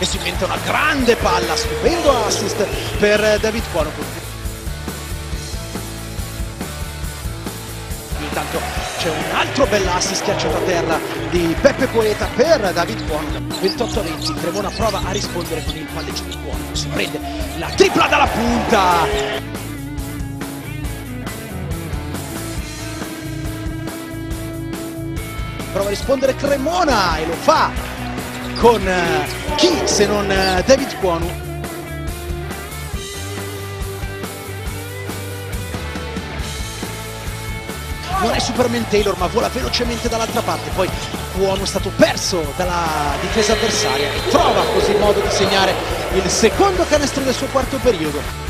e si inventa una grande palla, stupendo assist per David Kwonu. Intanto c'è un altro bell'assist schiacciato a terra di Peppe Poeta per David Kwonu. 28-20, Cremona prova a rispondere con il palleggio di Kwonu, si prende la tripla dalla punta. Prova a rispondere Cremona e lo fa con chi se non David Kwonu. Non è Superman Taylor, ma vola velocemente dall'altra parte. Poi Kwonu è stato perso dalla difesa avversaria e trova così modo di segnare il secondo canestro del suo quarto periodo.